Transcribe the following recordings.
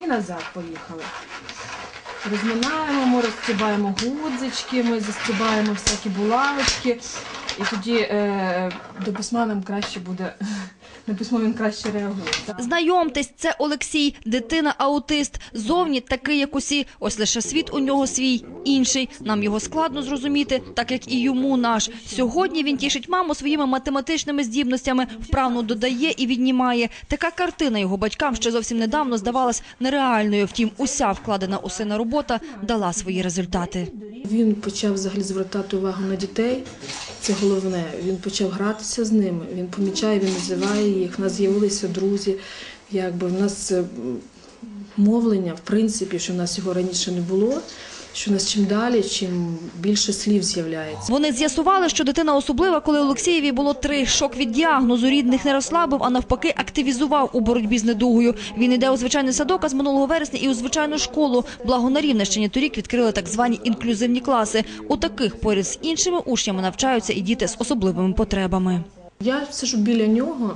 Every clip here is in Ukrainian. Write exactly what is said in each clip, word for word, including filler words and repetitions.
назад поїхали. Розминаємо, ми розстібаємо гудзички, ми застібаємо всякі булавочки. І тоді е, до письма нам краще буде, на письмо він краще реагує. Знайомтесь, це Олексій, дитина-аутист. Зовні такий, як усі, ось лише світ у нього свій, інший. Нам його складно зрозуміти, так як і йому наш. Сьогодні він тішить маму своїми математичними здібностями, вправно додає і віднімає. Така картина його батькам ще зовсім недавно здавалась нереальною. Втім, уся вкладена у сина робота дала свої результати. Він почав взагалі звертати увагу на дітей, це головне. Він почав гратися з ними, він помічає, він називає їх, в нас з'явилися друзі. Якби в нас мовлення, в принципі, що в нас його раніше не було, що у нас чим далі, чим більше слів з'являється. Вони з'ясували, що дитина особлива, коли Олексієві було три. Шок від діагнозу рідних не розслабив, а навпаки активізував у боротьбі з недугою. Він йде у звичайний садок, а з минулого вересня і у звичайну школу. Благо на Рівненщині торік відкрили так звані інклюзивні класи. У таких поряд з іншими учнями навчаються і діти з особливими потребами. Я сиджу біля нього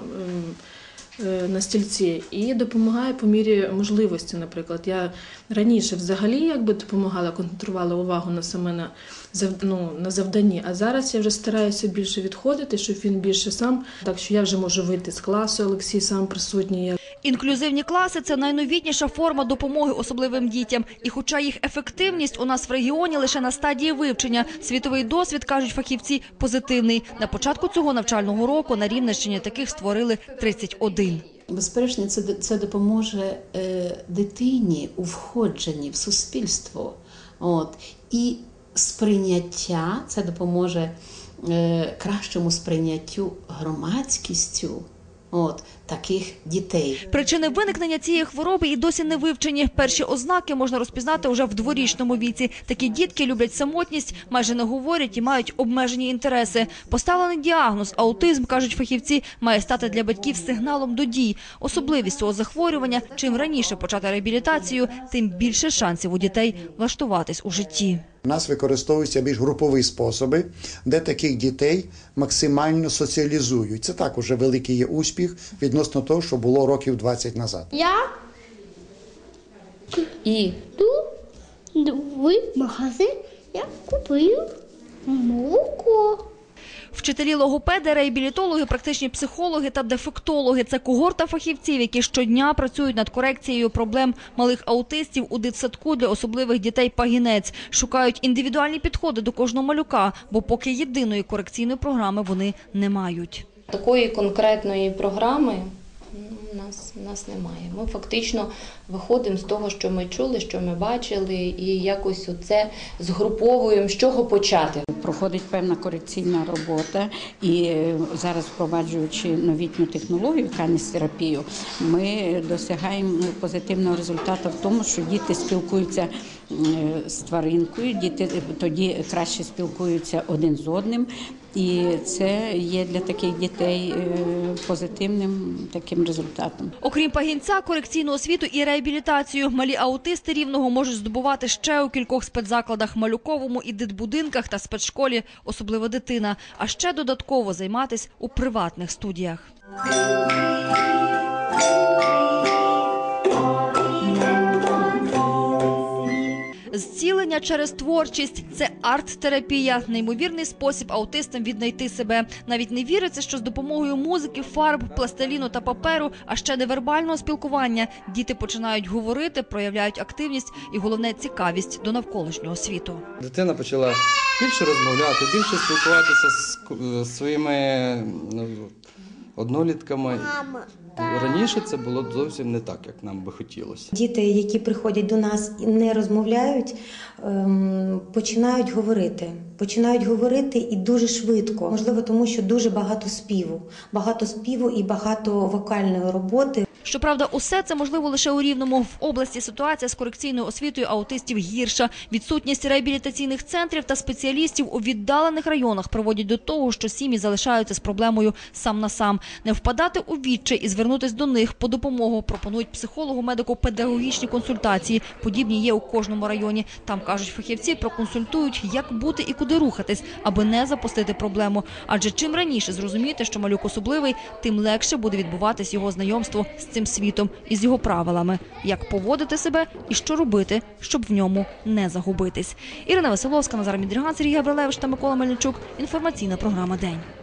на стільці і допомагаю по мірі можливості, наприклад. Я раніше взагалі якби допомагала, концентрувала увагу на саме на, ну, на завданні, а зараз я вже стараюся більше відходити, щоб він більше сам, так що я вже можу вийти з класу, Олексій сам присутній. Інклюзивні класи – це найновітніша форма допомоги особливим дітям. І хоча їх ефективність у нас в регіоні лише на стадії вивчення, світовий досвід, кажуть фахівці, позитивний. На початку цього навчального року на Рівненщині таких створили тридцять один. Безперечно, це, це допоможе е, дитині у входженні в суспільство. От. І сприйняття, це допоможе е, кращому сприйняттю громадськістю От, таких дітей. Причини виникнення цієї хвороби і досі не вивчені. Перші ознаки можна розпізнати уже в дворічному віці. Такі дітки люблять самотність, майже не говорять і мають обмежені інтереси. Поставлений діагноз – аутизм, кажуть фахівці, має стати для батьків сигналом до дій. Особливість цього захворювання – чим раніше почати реабілітацію, тим більше шансів у дітей влаштуватись у житті. У нас використовуються більш групові способи, де таких дітей максимально соціалізують. Це також великий є успіх відносно того, що було років двадцять назад. Я іду в магазин, я купив молоко. Вчителі логопеди, реабілітологи, практичні психологи та дефектологи – це когорта фахівців, які щодня працюють над корекцією проблем малих аутистів у дитсадку для особливих дітей «Пагінець». Шукають індивідуальні підходи до кожного малюка, бо поки єдиної корекційної програми вони не мають. Такої конкретної програми у нас, у нас немає. Ми фактично виходимо з того, що ми чули, що ми бачили, і якось оце згруповуємо, з чого почати. Проходить певна корекційна робота, і зараз, впроваджуючи новітню технологію, каністерапію, ми досягаємо позитивного результату в тому, що діти спілкуються з тваринкою, діти тоді краще спілкуються один з одним, і це є для таких дітей позитивним таким результатом. Окрім пагінця, корекційну освіту і реабілітацію малі аутисти Рівного можуть здобувати ще у кількох спецзакладах: Малюковому і дитбудинках та спецшколі «Особлива дитина», а ще додатково займатися у приватних студіях. Зцілення через творчість – це арт-терапія, неймовірний спосіб аутистам віднайти себе. Навіть не віриться, що з допомогою музики, фарб, пластиліну та паперу, а ще невербального спілкування діти починають говорити, проявляють активність і, головне, цікавість до навколишнього світу. Дитина почала більше розмовляти, більше спілкуватися з своїми однолітками. Раніше це було зовсім не так, як нам би хотілося. Діти, які приходять до нас і не розмовляють, починають говорити. Починають говорити і дуже швидко. Можливо, тому що дуже багато співу. Багато співу і багато вокальної роботи. Щоправда, усе це можливо лише у Рівному. В області ситуація з корекційною освітою аутистів гірша. Відсутність реабілітаційних центрів та спеціалістів у віддалених районах приводять до того, що сім'ї залишаються з проблемою сам на сам. Не впадати у відчай і звернутися до них по допомогу пропонують психолого-медико-педагогічні консультації. Подібні є у кожному районі. Там, кажуть фахівці, проконсультують, як бути і куди рухатись, аби не запустити проблему. Адже чим раніше зрозуміти, що малюк особливий, тим легше буде відбуватись його знайомство з цим світом і з його правилами, як поводити себе і що робити, щоб в ньому не загубитись. Ірина Василовська, Назар Мідріган, Сергій Габрилевич та Микола Мельничук. Інформаційна програма «День».